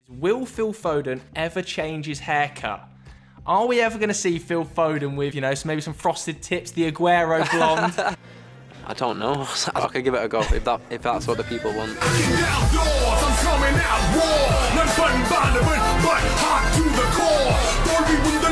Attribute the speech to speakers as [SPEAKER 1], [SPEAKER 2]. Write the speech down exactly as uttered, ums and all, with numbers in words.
[SPEAKER 1] Will Phil Foden ever change his haircut? Are we ever going to see Phil Foden with, you know, maybe some frosted tips, the Aguero blonde?
[SPEAKER 2] I don't know. I could give it a go if that if that's what the people want.
[SPEAKER 3] I'm coming out raw. 난 뻔뻔한 but hot to the core.